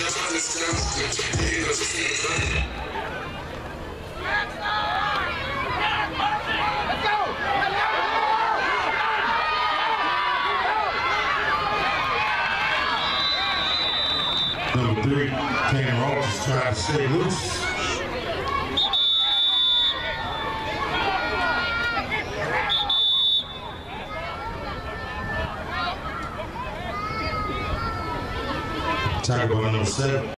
Number 3, Cam Roach is trying to stay loose. Tackle by number 7.